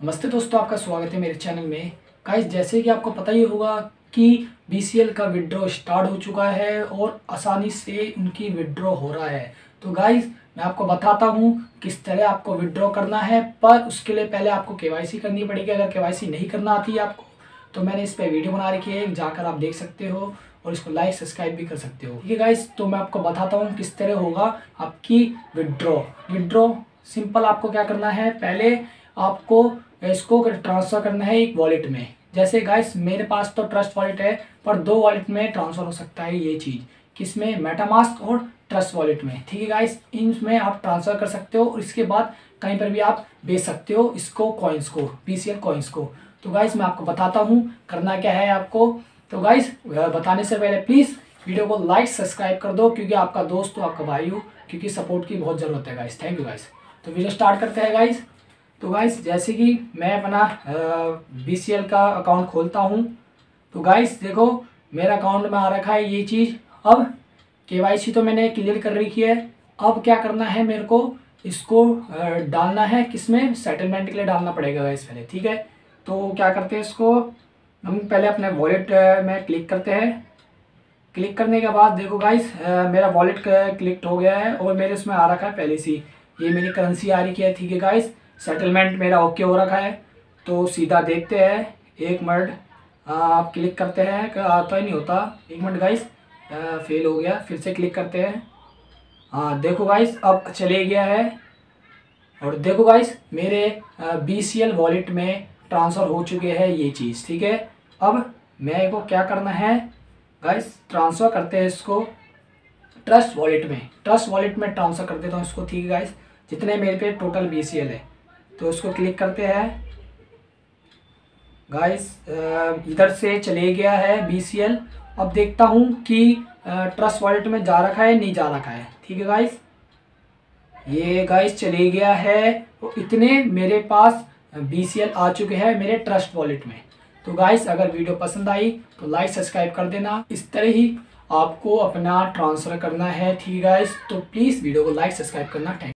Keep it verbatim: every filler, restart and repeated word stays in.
नमस्ते दोस्तों, आपका स्वागत है मेरे चैनल में। गाइस, जैसे कि आपको पता ही होगा कि बी सी एल का विड्रॉ स्टार्ट हो चुका है और आसानी से उनकी विड्रॉ हो रहा है। तो गाइस, मैं आपको बताता हूँ किस तरह आपको विड्रॉ करना है, पर उसके लिए पहले आपको के वाई सी करनी पड़ेगी। अगर के वाई सी नहीं करना आती है आपको तो मैंने इस पर वीडियो बना रखी है, जाकर आप देख सकते हो और इसको लाइक सब्सक्राइब भी कर सकते हो। ठीक है गाइस, तो मैं आपको बताता हूँ किस तरह होगा आपकी विड्रॉ। विड्रॉ सिंपल, आपको क्या करना है, पहले आपको इसको ट्रांसफ़र करना है एक वॉलेट में। जैसे गाइस, मेरे पास तो ट्रस्ट वॉलेट है, पर दो वॉलेट में ट्रांसफ़र हो सकता है ये चीज़। किसमें? मेटामास्क और ट्रस्ट वॉलेट में। ठीक है गाइस, इनमें आप ट्रांसफ़र कर सकते हो और इसके बाद कहीं पर भी आप बेच सकते हो इसको, कॉइन्स को, बी सी एल कॉइन्स को। तो गाइस, मैं आपको बताता हूँ करना क्या है आपको। तो गाइस, बताने से पहले प्लीज़ वीडियो को लाइक सब्सक्राइब कर दो, क्योंकि आपका दोस्त हो, आपका भाई हो, क्योंकि सपोर्ट की बहुत ज़रूरत है गाइस। Thank you guys. तो वीडियो स्टार्ट करते हैं गाइस। तो गाइस, जैसे कि मैं अपना बी सी एल का अकाउंट खोलता हूँ, तो गाइस देखो मेरा अकाउंट में आ रखा है ये चीज़। अब के वाई सी तो मैंने क्लियर कर रखी है। अब क्या करना है, मेरे को इसको डालना है किसमें, सेटलमेंट के लिए डालना पड़ेगा गाइस पहले। ठीक है, तो क्या करते हैं, इसको हम पहले अपने वॉलेट में क्लिक करते हैं। क्लिक करने के बाद देखो गाइस, मेरा वॉलेट क्लिक हो गया है और मेरे उसमें आ रखा है पहले से ये मेरी करेंसी आ रही है। ठीक है गाइस, सेटलमेंट मेरा ओके हो रखा है। तो सीधा देखते हैं, एक मिनट आप क्लिक करते हैं, आता ही नहीं होता, एक मिनट गाइस, फेल हो गया, फिर से क्लिक करते हैं। हाँ देखो गाइस, अब चले गया है। और देखो गाइस, मेरे बी सी एल वॉलेट में ट्रांसफ़र हो चुके हैं ये चीज़। ठीक है, अब मेरे को क्या करना है गाइस, ट्रांसफ़र करते हैं इसको ट्रस्ट वॉलेट में। ट्रस्ट वॉलेट में ट्रांसफ़र कर देता हूँ इसको। ठीक है गाइस, जितने मेरे पे टोटल बी सी एल है, तो उसको क्लिक करते हैं गाइस। इधर से चले गया है बी सी एल। अब देखता हूँ कि ट्रस्ट वॉलेट में जा रखा है नहीं जा रखा है। ठीक है गाइस, ये गाइस चले गया है। तो इतने मेरे पास बी सी एल आ चुके हैं मेरे ट्रस्ट वॉलेट में। तो गाइस, अगर वीडियो पसंद आई तो लाइक सब्सक्राइब कर देना। इस तरह ही आपको अपना ट्रांसफ़र करना है। ठीक है गाइस, तो प्लीज़ वीडियो को लाइक सब्सक्राइब करना। थैंक